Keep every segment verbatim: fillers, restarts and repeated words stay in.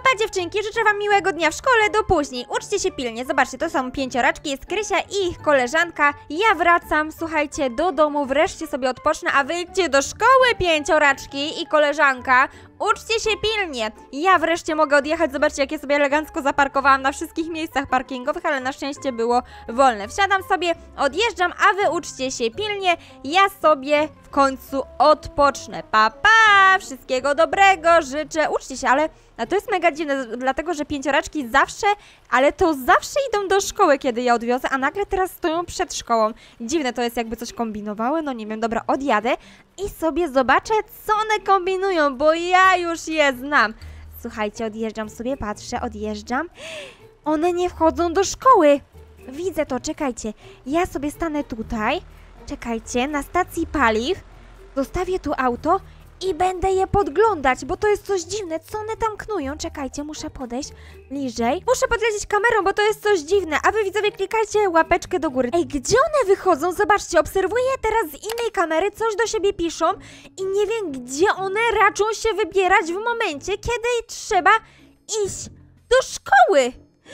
Pa dziewczynki, życzę wam miłego dnia w szkole, do później. Uczcie się pilnie, zobaczcie, to są pięcioraczki, jest Krysia i ich koleżanka. Ja wracam, słuchajcie, do domu, wreszcie sobie odpocznę, a wy idźcie do szkoły, pięcioraczki i koleżanka. Uczcie się pilnie. Ja wreszcie mogę odjechać, zobaczcie, jak ja sobie elegancko zaparkowałam na wszystkich miejscach parkingowych, ale na szczęście było wolne. Wsiadam sobie, odjeżdżam, a wy uczcie się pilnie. Ja sobie w końcu odpocznę. Pa, pa! Wszystkiego dobrego życzę. Uczcie się, ale a to jest mega dziwne, dlatego że pięcioraczki zawsze, ale to zawsze idą do szkoły, kiedy je odwiozę, a nagle teraz stoją przed szkołą. Dziwne to jest, jakby coś kombinowały, no nie wiem, dobra, odjadę i sobie zobaczę, co one kombinują, bo ja już je znam. Słuchajcie, odjeżdżam sobie, patrzę, odjeżdżam. One nie wchodzą do szkoły. Widzę to, czekajcie. Ja sobie stanę tutaj, czekajcie, na stacji paliw, zostawię tu auto i będę je podglądać, bo to jest coś dziwne. Co one tam knują? Czekajcie, muszę podejść bliżej. Muszę podlecieć kamerą, bo to jest coś dziwne. A wy widzowie klikajcie łapeczkę do góry. Ej, gdzie one wychodzą? Zobaczcie, obserwuję teraz z innej kamery, coś do siebie piszą i nie wiem, gdzie one raczą się wybierać w momencie, kiedy trzeba iść do szkoły.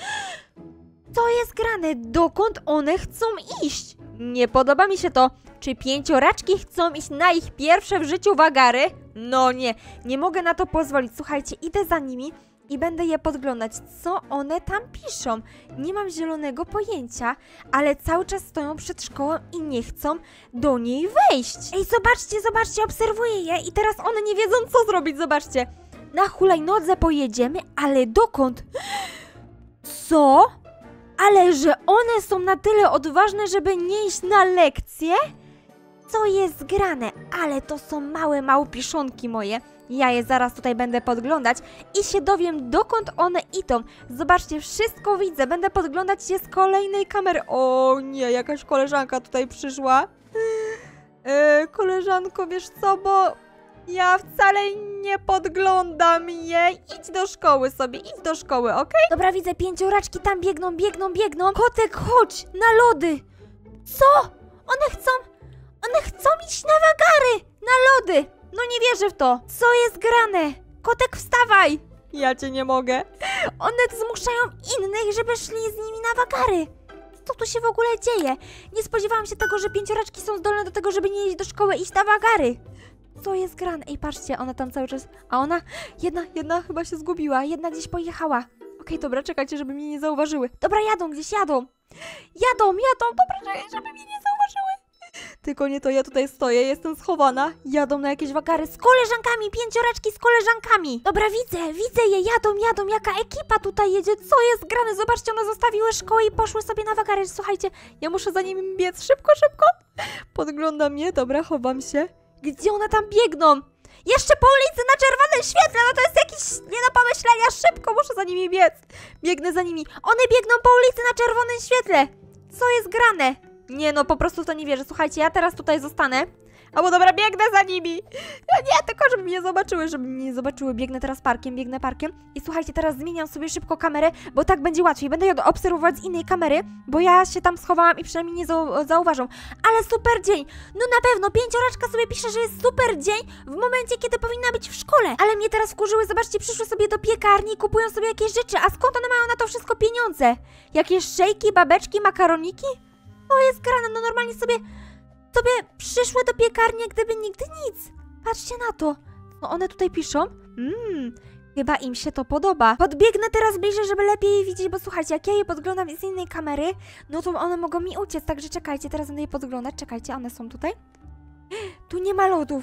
Co jest grane? Dokąd one chcą iść? Nie podoba mi się to. Czy pięcioraczki chcą iść na ich pierwsze w życiu wagary? No nie, nie mogę na to pozwolić. Słuchajcie, idę za nimi i będę je podglądać, co one tam piszą. Nie mam zielonego pojęcia, ale cały czas stoją przed szkołą i nie chcą do niej wejść. Ej, zobaczcie, zobaczcie, obserwuję je i teraz one nie wiedzą, co zrobić, zobaczcie. Na hulajnodze pojedziemy, ale dokąd? Co? Ale że one są na tyle odważne, żeby nie iść na lekcje? Co jest grane? Ale to są małe małpiszonki moje. Ja je zaraz tutaj będę podglądać i się dowiem, dokąd one idą. Zobaczcie, wszystko widzę. Będę podglądać je z kolejnej kamery. O nie, jakaś koleżanka tutaj przyszła. Yy, koleżanko, wiesz co, bo ja wcale nie podglądam jej. Idź do szkoły sobie, idź do szkoły, okej? Okay? Dobra, widzę, pięcioraczki tam biegną, biegną, biegną. Kotek, chodź na lody. Co? One chcą... One chcą iść na wagary, na lody. No nie wierzę w to. Co jest grane? Kotek, wstawaj. Ja cię nie mogę. One zmuszają innych, żeby szli z nimi na wagary. Co tu się w ogóle dzieje? Nie spodziewałam się tego, że pięcioraczki są zdolne do tego, żeby nie iść do szkoły, iść na wagary. Co jest grane? Ej, patrzcie, ona tam cały czas... A ona... Jedna, jedna chyba się zgubiła. Jedna gdzieś pojechała. Okej, okay, dobra, czekajcie, żeby mnie nie zauważyły. Dobra, jadą, gdzieś jadą. Jadą, jadą. Dobra, czekaj, żeby mnie nie zauważyły. Tylko nie to, ja tutaj stoję, jestem schowana. Jadą na jakieś wagary z koleżankami, pięcioraczki z koleżankami. Dobra, widzę, widzę je, jadą, jadą, jaka ekipa tutaj jedzie, co jest grane? Zobaczcie, one zostawiły szkołę i poszły sobie na wagary. Słuchajcie, ja muszę za nimi biec, szybko, szybko. Podglądam je, dobra, chowam się. Gdzie one tam biegną? Jeszcze po ulicy na czerwonym świetle, no to jest jakiś nie do pomyślenia, szybko, muszę za nimi biec. Biegnę za nimi, one biegną po ulicy na czerwonym świetle. Co jest grane? Nie no, po prostu w to nie wierzę. Słuchajcie, ja teraz tutaj zostanę. Albo dobra, biegnę za nimi. Ja nie, tylko żeby mnie nie zobaczyły, żeby mnie nie zobaczyły. Biegnę teraz parkiem, biegnę parkiem. I słuchajcie, teraz zmieniam sobie szybko kamerę, bo tak będzie łatwiej. Będę ją obserwować z innej kamery, bo ja się tam schowałam i przynajmniej nie zau zauważą. Ale super dzień. No na pewno, pięcioraczka sobie pisze, że jest super dzień w momencie, kiedy powinna być w szkole. Ale mnie teraz wkurzyły, zobaczcie, przyszły sobie do piekarni i kupują sobie jakieś rzeczy. A skąd one mają na to wszystko pieniądze? Jakieś szejki, babeczki, makaroniki? To jest grane, no normalnie sobie, sobie przyszły do piekarni, jak gdyby nigdy nic. Patrzcie na to. No one tutaj piszą. Mmm, chyba im się to podoba. Podbiegnę teraz bliżej, żeby lepiej je widzieć, bo słuchajcie, jak ja je podglądam z innej kamery, no to one mogą mi uciec, także czekajcie, teraz będę je podglądać. Czekajcie, one są tutaj. Tu nie ma lodów.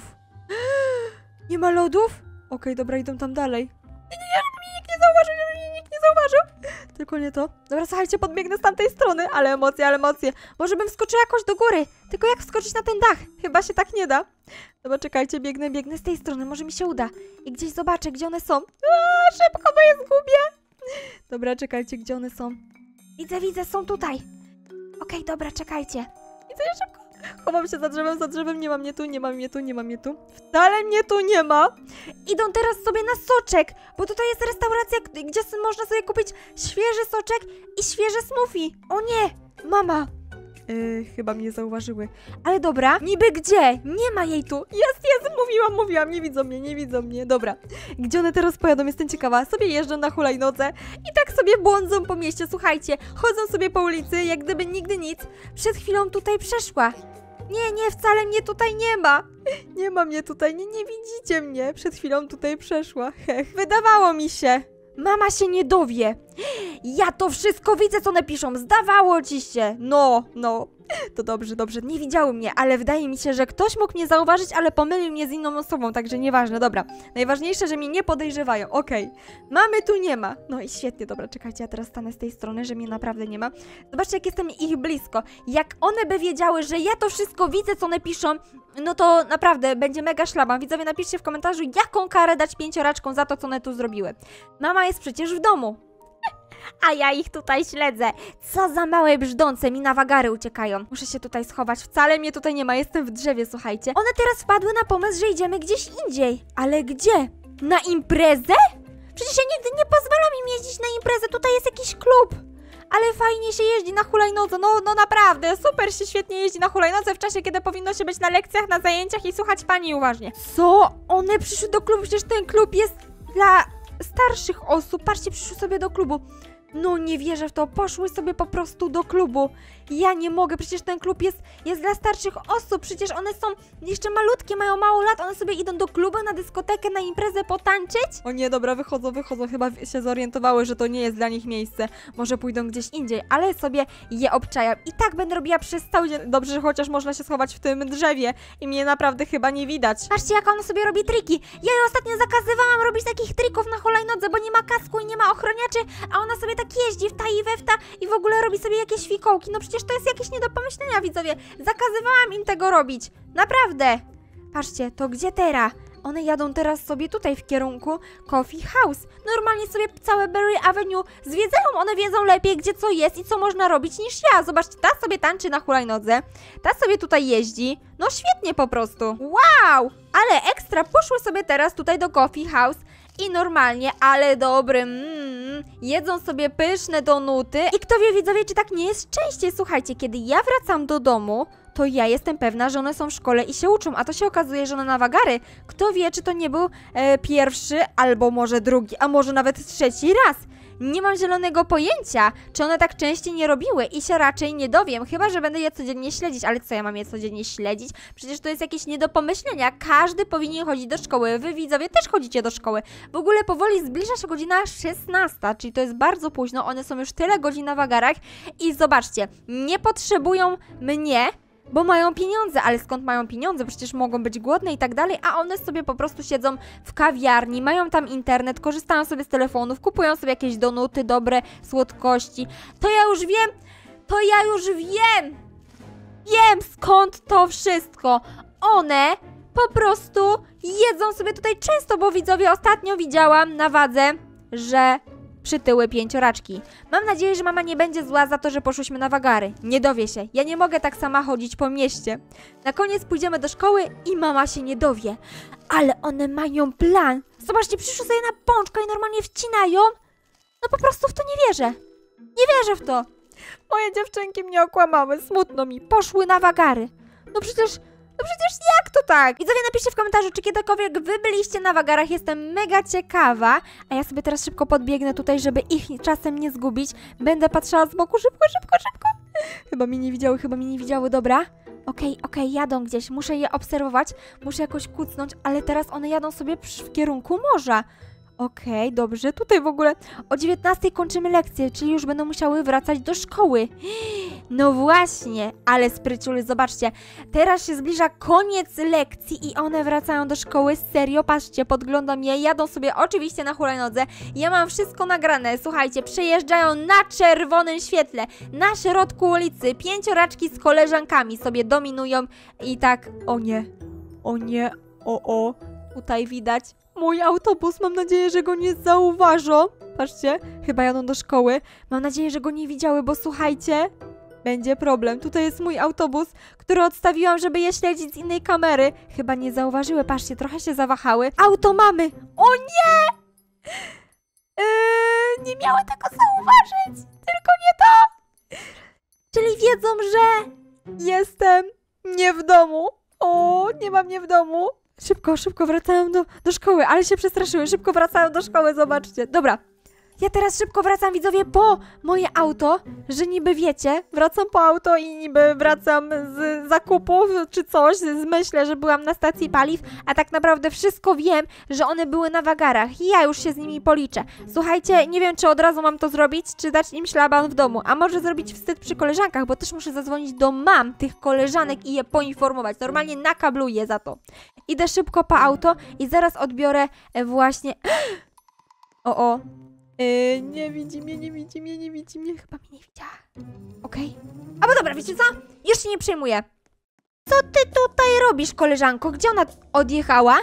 Nie ma lodów? Okej, okay, dobra, idą tam dalej. Nie, nie, żeby mnie nikt nie zauważył, żeby mnie nikt nie zauważył. Tylko nie to. Dobra, słuchajcie, podbiegnę z tamtej strony. Ale emocje, ale emocje. Może bym wskoczyła jakoś do góry. Tylko jak wskoczyć na ten dach? Chyba się tak nie da. Dobra, czekajcie, biegnę, biegnę z tej strony. Może mi się uda. I gdzieś zobaczę, gdzie one są. Aaa, szybko, bo je zgubię. Dobra, czekajcie, gdzie one są. Widzę, widzę, są tutaj. Okej, okay, dobra, czekajcie. Widzę je szybko. Chowam się za drzewem, za drzewem, nie ma mnie tu, nie ma mnie tu, nie ma mnie tu. Wcale mnie tu nie ma. Idą teraz sobie na soczek, bo tutaj jest restauracja, gdzie można sobie kupić świeży soczek i świeże smoothie. O nie, mama, Yy, chyba mnie zauważyły. Ale dobra, niby gdzie? Nie ma jej tu. Jest, jest, mówiłam, mówiłam, nie widzą mnie, nie widzą mnie. Dobra, gdzie one teraz pojadą? Jestem ciekawa. Sobie jeżdżą na hulajnodze i tak sobie błądzą po mieście. Słuchajcie, chodzą sobie po ulicy, jak gdyby nigdy nic. Przed chwilą tutaj przeszła. Nie, nie, wcale mnie tutaj nie ma. Nie ma mnie tutaj, nie, nie widzicie mnie. Przed chwilą tutaj przeszła. Hech, wydawało mi się. Mama się nie dowie. Ja to wszystko widzę, co one piszą. Zdawało ci się. No, no. To dobrze, dobrze. Nie widziały mnie, ale wydaje mi się, że ktoś mógł mnie zauważyć, ale pomylił mnie z inną osobą, także nieważne. Dobra. Najważniejsze, że mnie nie podejrzewają. Okej. Okay. Mamy tu nie ma. No i świetnie, dobra, czekajcie, ja teraz stanę z tej strony, że mnie naprawdę nie ma. Zobaczcie, jak jestem ich blisko. Jak one by wiedziały, że ja to wszystko widzę, co one piszą, no to naprawdę będzie mega szlaban. Widzowie, napiszcie w komentarzu, jaką karę dać pięcioraczkom za to, co one tu zrobiły. Mama jest przecież w domu. A ja ich tutaj śledzę. Co za małe brzdące, mi na wagary uciekają. Muszę się tutaj schować, wcale mnie tutaj nie ma, jestem w drzewie, słuchajcie. One teraz wpadły na pomysł, że idziemy gdzieś indziej. Ale gdzie? Na imprezę? Przecież ja nigdy nie pozwalam im jeździć na imprezę, tutaj jest jakiś klub. Ale fajnie się jeździ na hulajnodze, no, no naprawdę, super się świetnie jeździ na hulajnodze w czasie, kiedy powinno się być na lekcjach, na zajęciach i słuchać pani uważnie. Co? One przyszły do klubu, przecież ten klub jest dla starszych osób. Patrzcie, przyszły sobie do klubu. No nie wierzę w to, poszły sobie po prostu do klubu. Ja nie mogę, przecież ten klub jest, jest dla starszych osób, przecież one są jeszcze malutkie, mają mało lat, one sobie idą do klubu, na dyskotekę, na imprezę potańczyć? O nie, dobra, wychodzą, wychodzą, chyba się zorientowały, że to nie jest dla nich miejsce. Może pójdą gdzieś indziej, ale sobie je obczajam. I tak będę robiła przez cały dzień. Dobrze, że chociaż można się schować w tym drzewie i mnie naprawdę chyba nie widać. Patrzcie, jak ona sobie robi triki. Ja jej ostatnio zakazywałam robić takich trików na hulajnodze, bo nie ma kasku i nie ma ochroniaczy, a ona sobie tak jeździ w ta i we w ta i w ogóle robi sobie jakieś fikołki. No przecież to jest jakieś nie do pomyślenia, widzowie. Zakazywałam im tego robić. Naprawdę. Patrzcie, to gdzie teraz? One jadą teraz sobie tutaj w kierunku Coffee House. Normalnie sobie całe Berry Avenue zwiedzają. One wiedzą lepiej, gdzie co jest i co można robić niż ja. Zobaczcie, ta sobie tańczy na hulajnodze. Ta sobie tutaj jeździ. No świetnie po prostu. Wow! Ale ekstra, poszły sobie teraz tutaj do Coffee House i normalnie, ale dobry, mm, jedzą sobie pyszne donuty. I kto wie, widzowie, czy tak nie jest częściej. Słuchajcie, kiedy ja wracam do domu, to ja jestem pewna, że one są w szkole i się uczą, a to się okazuje, że one na wagary. Kto wie, czy to nie był e, pierwszy, albo może drugi, a może nawet trzeci raz. Nie mam zielonego pojęcia, czy one tak częściej nie robiły i się raczej nie dowiem, chyba że będę je codziennie śledzić. Ale co ja mam je codziennie śledzić? Przecież to jest jakieś nie do pomyślenia. Każdy powinien chodzić do szkoły. Wy, widzowie, też chodzicie do szkoły. W ogóle powoli zbliża się godzina szesnasta, czyli to jest bardzo późno. One są już tyle godzin na wagarach i zobaczcie, nie potrzebują mnie, bo mają pieniądze, ale skąd mają pieniądze? Przecież mogą być głodne i tak dalej, a one sobie po prostu siedzą w kawiarni, mają tam internet, korzystają sobie z telefonów, kupują sobie jakieś donuty, dobre słodkości. To ja już wiem, to ja już wiem, wiem skąd to wszystko. One po prostu jedzą sobie tutaj często, bo widzowie, ostatnio widziałam na wadze, że przytyły pięcioraczki. Mam nadzieję, że mama nie będzie zła za to, że poszłyśmy na wagary. Nie dowie się. Ja nie mogę tak sama chodzić po mieście. Na koniec pójdziemy do szkoły i mama się nie dowie. Ale one mają plan. Zobaczcie, przyszły sobie na pączka i normalnie wcinają. No po prostu w to nie wierzę. Nie wierzę w to. Moje dziewczynki mnie okłamały. Smutno mi. Poszły na wagary. No przecież... No przecież jak to tak? Widzowie, napiszcie w komentarzu, czy kiedykolwiek wy byliście na wagarach, jestem mega ciekawa. A ja sobie teraz szybko podbiegnę tutaj, żeby ich czasem nie zgubić. Będę patrzyła z boku, szybko, szybko, szybko. Chyba mnie nie widziały, chyba mnie nie widziały, dobra. Okej, okay, okej, okay, jadą gdzieś, muszę je obserwować, muszę jakoś kucnąć, ale teraz one jadą sobie w kierunku morza. Okej, okay, dobrze, tutaj w ogóle o dziewiętnastej kończymy lekcję, czyli już będą musiały wracać do szkoły. No właśnie, ale spryciuly, zobaczcie, teraz się zbliża koniec lekcji i one wracają do szkoły, serio, patrzcie, podglądam je, jadą sobie oczywiście na hulajnodze, ja mam wszystko nagrane, słuchajcie, przejeżdżają na czerwonym świetle, na środku ulicy, pięcioraczki z koleżankami sobie dominują i tak, o nie, o nie, o o, tutaj widać mój autobus, mam nadzieję, że go nie zauważą. Patrzcie, chyba jadą do szkoły. Mam nadzieję, że go nie widziały, bo słuchajcie, będzie problem. Tutaj jest mój autobus, który odstawiłam, żeby je śledzić z innej kamery. Chyba nie zauważyły, patrzcie, trochę się zawahały. Auto mamy! O nie! Yy, nie miały tego zauważyć, tylko nie to! Czyli wiedzą, że... Jestem nie w domu. O, nie mam mnie w domu. Szybko, szybko wracają do, do szkoły, ale się przestraszyły. Szybko wracają do szkoły, zobaczcie. Dobra. Ja teraz szybko wracam, widzowie, po moje auto, że niby wiecie, wracam po auto i niby wracam z zakupów czy coś, myślę, że byłam na stacji paliw, a tak naprawdę wszystko wiem, że one były na wagarach i ja już się z nimi policzę. Słuchajcie, nie wiem, czy od razu mam to zrobić, czy dać im szlaban w domu, a może zrobić wstyd przy koleżankach, bo też muszę zadzwonić do mam tych koleżanek i je poinformować. Normalnie nakabluję za to. Idę szybko po auto i zaraz odbiorę właśnie... O, o. Yy, nie widzi mnie, nie widzi mnie, nie widzi mnie. Chyba mnie nie widziała. Okej. Okay. A bo dobra, wiecie co? Już się nie przejmuję. Co ty tutaj robisz, koleżanko? Gdzie ona odjechała?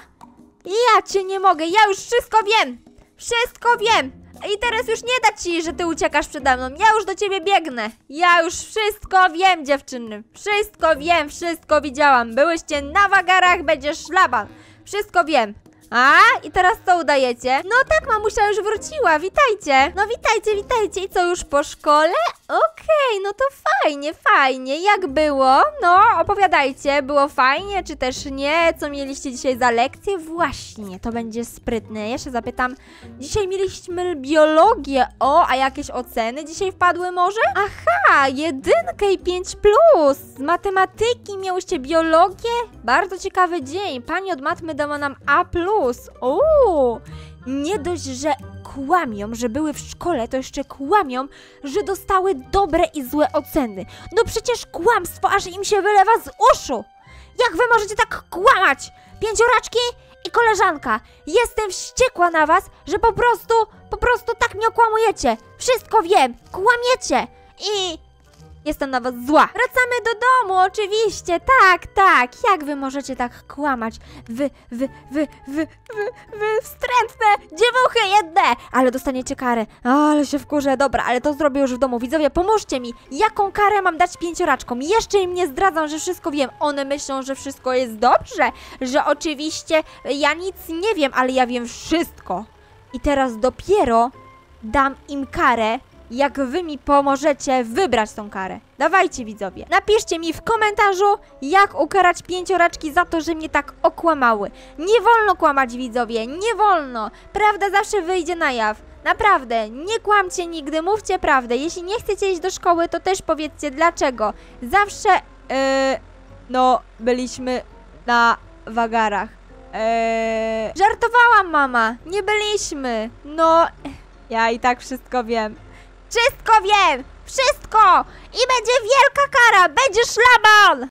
Ja cię nie mogę, ja już wszystko wiem. Wszystko wiem. I teraz już nie da ci, że ty uciekasz przede mną. Ja już do ciebie biegnę. Ja już wszystko wiem, dziewczyny. Wszystko wiem, wszystko widziałam. Byłyście na wagarach, będzie szlaban. Wszystko wiem. A? I teraz co udajecie? No tak, mamusia już wróciła, witajcie. No witajcie, witajcie. I co, już po szkole? Okej, okay, no to fajnie, fajnie. Jak było? No, opowiadajcie. Było fajnie, czy też nie? Co mieliście dzisiaj za lekcję? Właśnie, to będzie sprytne. Ja się zapytam. Dzisiaj mieliśmy biologię. O, a jakieś oceny dzisiaj wpadły może? Aha, jedynkę i pięć plus. Z matematyki miałyście biologię? Bardzo ciekawy dzień. Pani od matmy dała nam A plus. Uuu, nie dość, że kłamią, że były w szkole, to jeszcze kłamią, że dostały dobre i złe oceny. No przecież kłamstwo aż im się wylewa z uszu. Jak wy możecie tak kłamać? Pięcioraczki i koleżanka. Jestem wściekła na was, że po prostu, po prostu tak mnie okłamujecie. Wszystko wiem, kłamiecie i... Jestem na was zła. Wracamy do domu, oczywiście, tak, tak. Jak wy możecie tak kłamać? Wy, wy, wy, wy, wy, wy, wstrętne dziewuchy jedne. Ale dostaniecie karę. Ale się wkurzę, dobra, ale to zrobię już w domu. Widzowie, pomóżcie mi. Jaką karę mam dać pięcioraczkom? Jeszcze im nie zdradzam, że wszystko wiem. One myślą, że wszystko jest dobrze. Że oczywiście ja nic nie wiem, ale ja wiem wszystko. I teraz dopiero dam im karę, jak wy mi pomożecie wybrać tą karę. Dawajcie, widzowie. Napiszcie mi w komentarzu, jak ukarać pięcioraczki za to, że mnie tak okłamały. Nie wolno kłamać, widzowie, nie wolno. Prawda zawsze wyjdzie na jaw. Naprawdę, nie kłamcie nigdy, mówcie prawdę. Jeśli nie chcecie iść do szkoły, to też powiedzcie dlaczego. Zawsze, yy, no, byliśmy na wagarach. Yy, żartowałam, mama, nie byliśmy. No, ja i tak wszystko wiem. Wszystko wiem! Wszystko! I będzie wielka kara! Będzie szlaban!